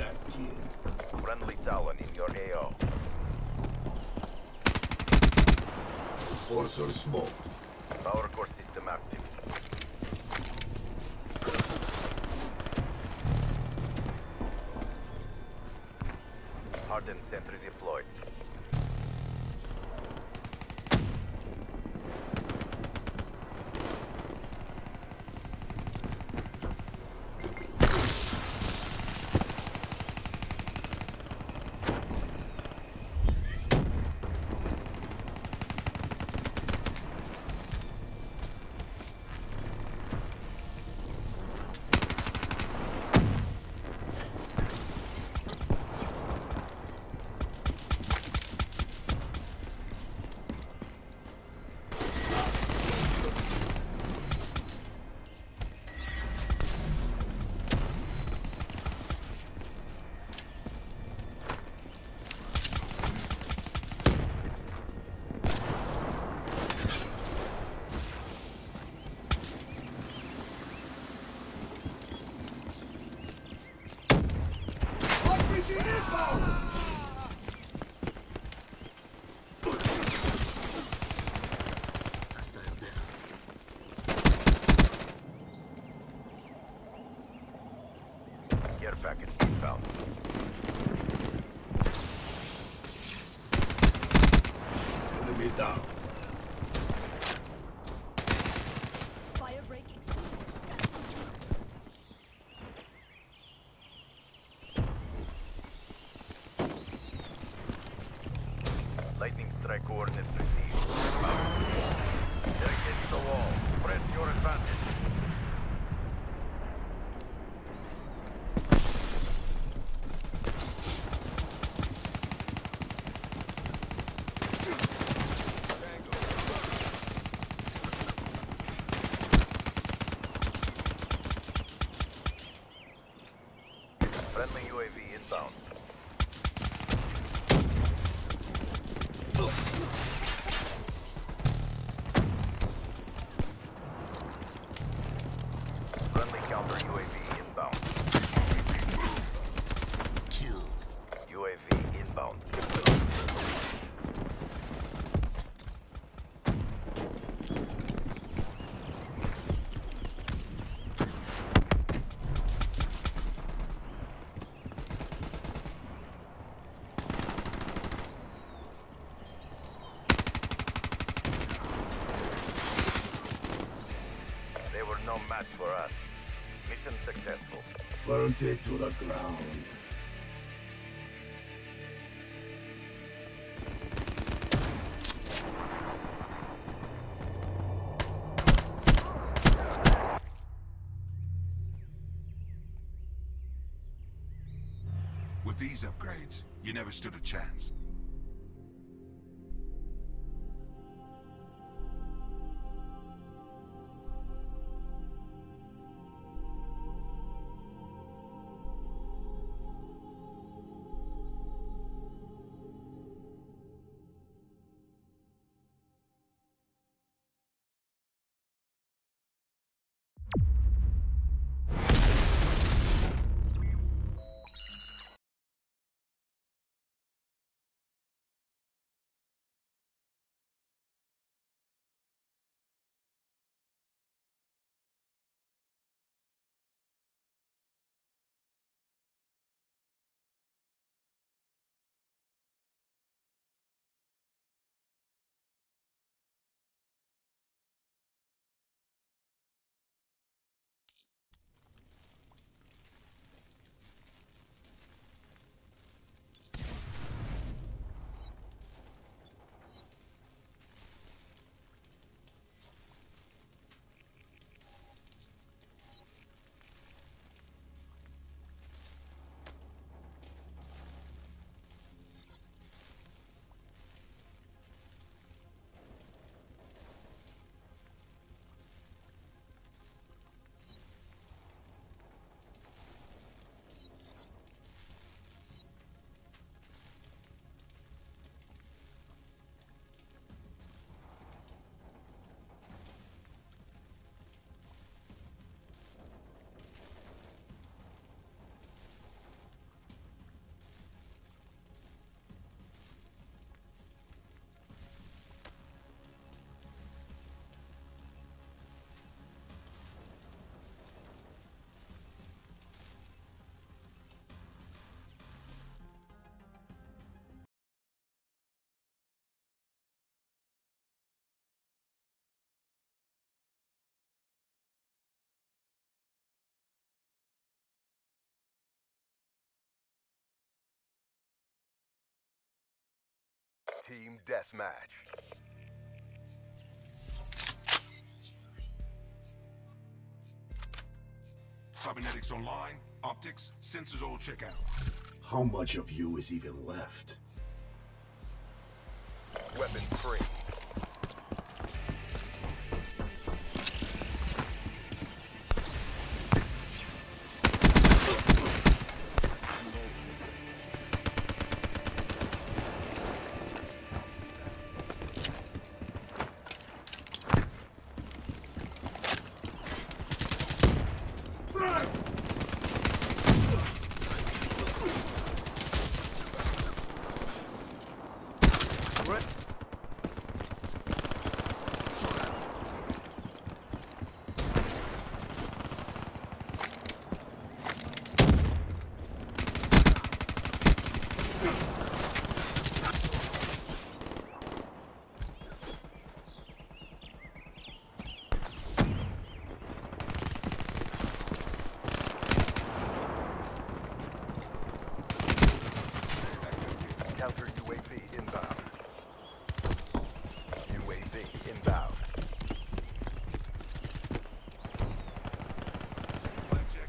that kid. Friendly Talon in your AO. Forcer smoke. Power core system active. Hardened sentry deployed. Care package inbound. Enemy down. Fire breaking. Lightning strike coordinates received. They're against the wall. Press your advantage. Friendly UAV inbound. Friendly counter UAV inbound. Kill. UAV inbound. They were no match for us. Mission successful. Burnt it to the ground. With these upgrades, you never stood a chance. Team deathmatch. Cybernetics online, optics, sensors all check out. How much of you is even left? Weapons free. Counter UAV inbound. UAV inbound. Blackjack.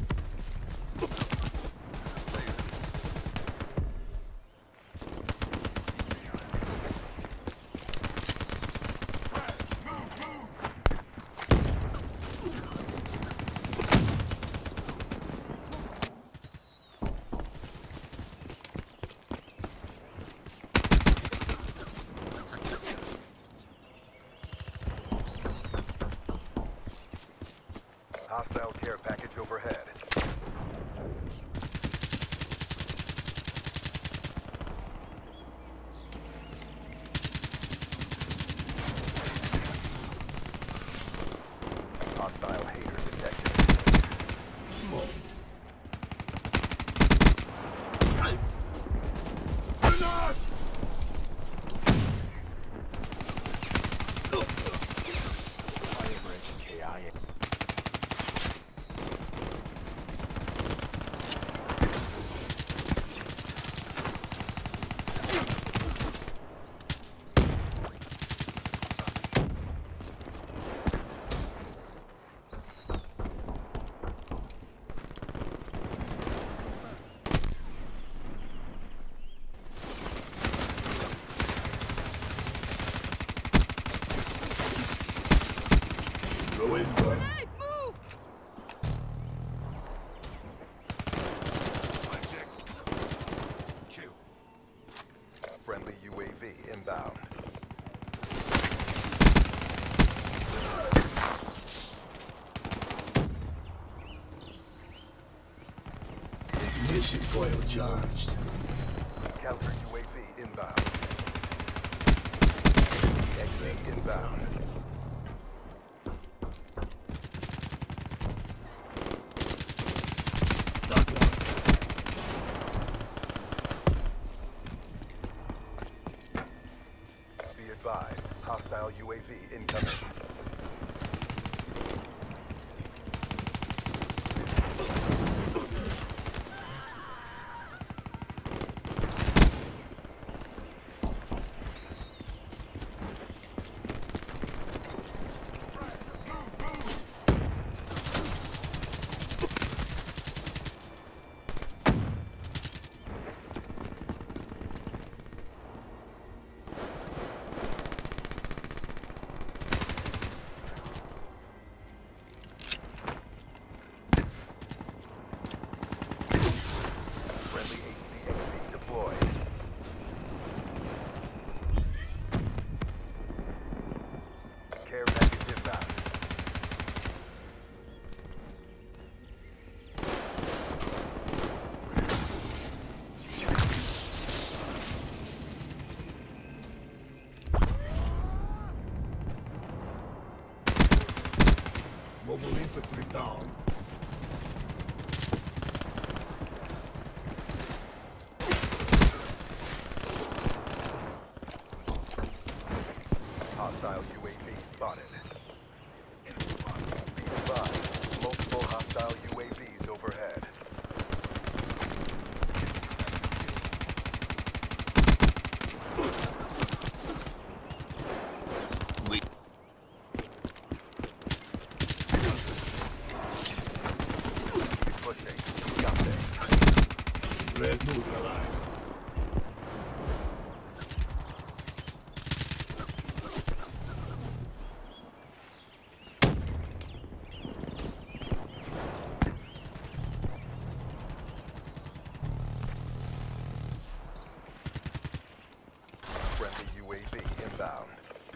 Hostile care package overhead. Hostile hater detected. Smoke. KIA. Go in, bud. Blackjack. Kill. Friendly UAV inbound. Ignition coil charged. Counter UAV inbound. XE inbound. Be advised, hostile UAV incoming. Friendly HCXD deployed. Care package inbound. Mobile infantry down. Hostile UAV spotted. Be advised, multiple hostile UAVs overhead. Threat neutralized. Friendly UAV inbound.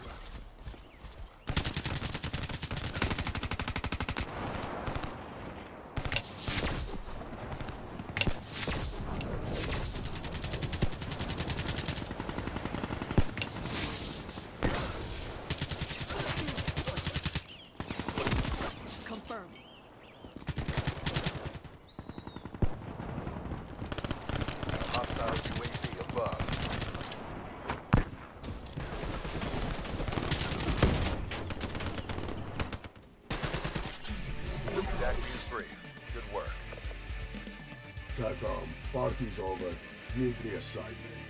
Confirmed. Hostile UAV above. Exactly free. Good work. TACOM, party's over. Need reassignment.